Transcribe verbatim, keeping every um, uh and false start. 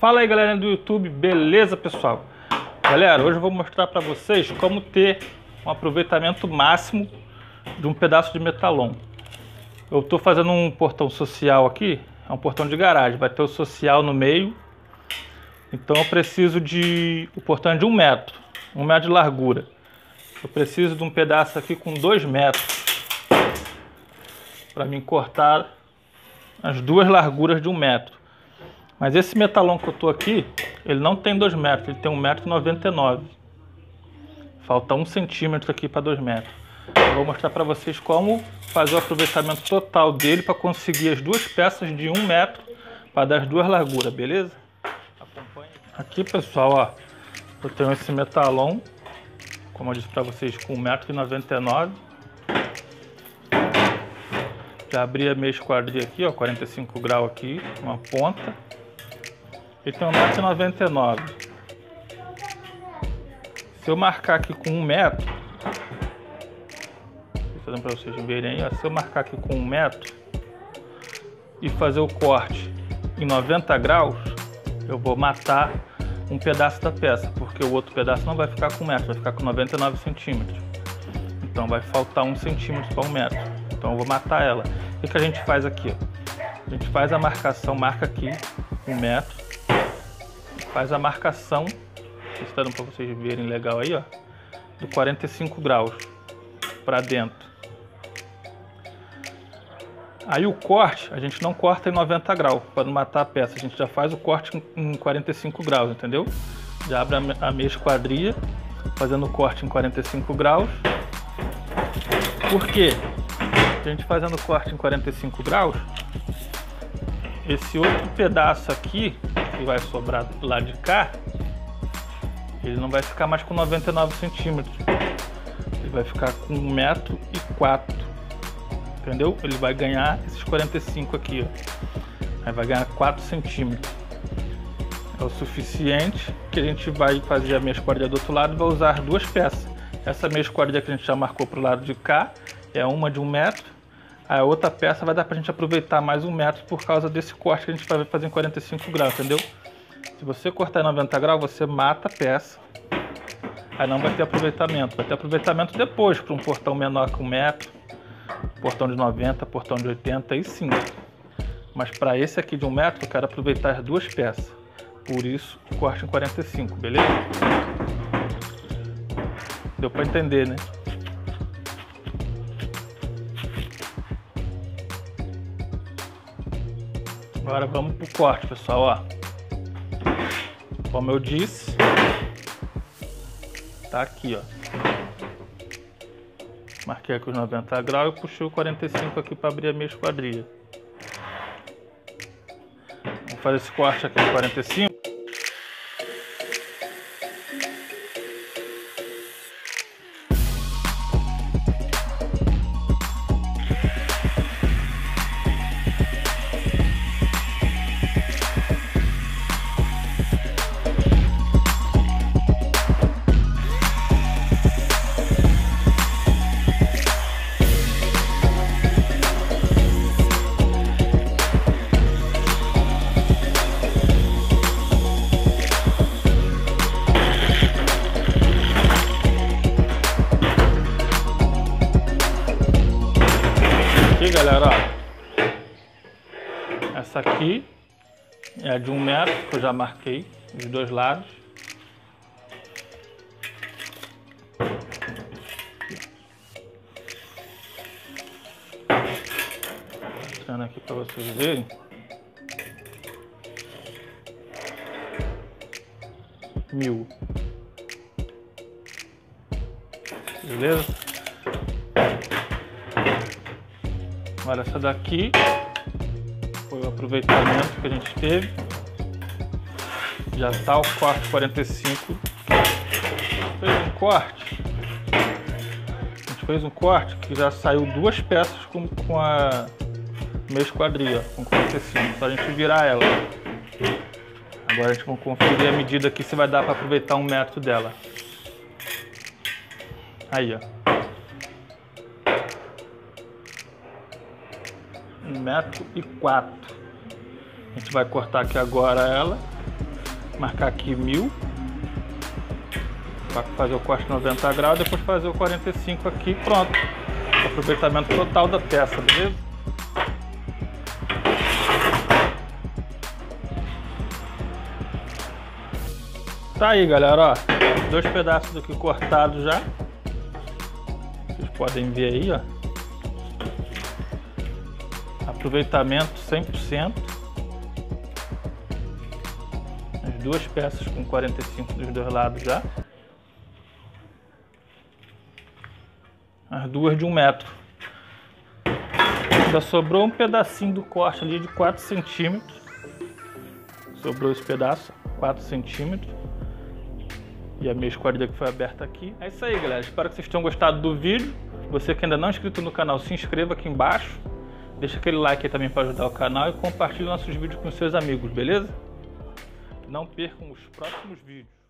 Fala aí, galera do YouTube, beleza, pessoal? Galera, hoje eu vou mostrar para vocês como ter um aproveitamento máximo de um pedaço de metalon. Eu estou fazendo um portão social aqui, é um portão de garagem, vai ter o social no meio. Então eu preciso de... o portão é de um metro, um metro de largura. Eu preciso de um pedaço aqui com dois metros para mim cortar as duas larguras de um metro. Mas esse metalon que eu tô aqui, ele não tem dois metros, ele tem um metro e noventa e nove. Falta um centímetro aqui para dois metros. Eu vou mostrar para vocês como fazer o aproveitamento total dele para conseguir as duas peças de um metro para dar as duas larguras, beleza? Acompanhe. Aqui, pessoal, ó, eu tenho esse metalon, como eu disse para vocês, com um metro e noventa e nove. Já abri a minha esquadria aqui, ó, quarenta e cinco graus aqui, uma ponta. Ele tem um metro e noventa e nove. Se eu marcar aqui com um metro, fazendo para vocês verem aí, ó, se eu marcar aqui com um metro e fazer o corte em noventa graus, eu vou matar um pedaço da peça, porque o outro pedaço não vai ficar com um metro, vai ficar com noventa e nove centímetros. Então vai faltar um centímetro para um metro. Então eu vou matar ela. O que, que a gente faz aqui? Ó? A gente faz a marcação, marca aqui um metro. Faz a marcação, está dando para vocês verem legal aí, ó, do quarenta e cinco graus para dentro. Aí o corte, a gente não corta em noventa graus para não matar a peça, a gente já faz o corte em quarenta e cinco graus, entendeu? Já abre a minha esquadria, fazendo o corte em quarenta e cinco graus. Por quê? A gente fazendo o corte em quarenta e cinco graus, esse outro pedaço aqui que vai sobrar do lado de cá, ele não vai ficar mais com noventa e nove centímetros, ele vai ficar com um metro e quatro, entendeu? Ele vai ganhar esses quarenta e cinco aqui, ó. Aí vai ganhar quatro centímetros, é o suficiente que a gente vai fazer a meia esquadria do outro lado e vai usar duas peças. Essa meia esquadria que a gente já marcou para o lado de cá é uma de um metro. A outra peça vai dar pra gente aproveitar mais um metro por causa desse corte que a gente vai fazer em quarenta e cinco graus, entendeu? Se você cortar em noventa graus, você mata a peça. Aí não vai ter aproveitamento. Vai ter aproveitamento depois para um portão menor que um metro, portão de noventa, portão de oitenta, aí sim. Mas para esse aqui de um metro, eu quero aproveitar as duas peças. Por isso, corte em quarenta e cinco, beleza? Deu para entender, né? Agora vamos pro corte, pessoal, ó. Como eu disse, tá aqui, ó. Marquei aqui os noventa graus e puxei o quarenta e cinco aqui para abrir a minha esquadria. Vamos fazer esse corte aqui em quarenta e cinco. Aqui, galera, ó, essa aqui é de um metro que eu já marquei os dois lados. Mostrando aqui para vocês verem. Mil. Beleza? Agora essa daqui foi o aproveitamento que a gente teve. Já está o corte quarenta e cinco. Fez um corte. A gente fez um corte que já saiu duas peças com, com a meia esquadria, com quarenta e cinco. Só a gente virar ela. Agora a gente vai conferir a medida aqui se vai dar para aproveitar um metro dela. Aí, ó. um metro e quatro. A gente vai cortar aqui agora ela. marcar aqui mil. Para fazer o corte noventa graus, depois fazer o quarenta e cinco aqui, pronto. Aproveitamento total da peça, beleza? Tá aí, galera, ó, dois pedaços aqui cortados já. Vocês podem ver aí, ó. Aproveitamento cem por cento. As duas peças com quarenta e cinco dos dois lados já. As duas de um metro. Ainda sobrou um pedacinho do corte ali de quatro centímetros. Sobrou esse pedaço, quatro centímetros. E a minha esquadrilha que foi aberta aqui. É isso aí, galera. Espero que vocês tenham gostado do vídeo. Você que ainda não é inscrito no canal, se inscreva aqui embaixo. Deixa aquele like aí também para ajudar o canal e compartilhe nossos vídeos com seus amigos, beleza? Não percam os próximos vídeos.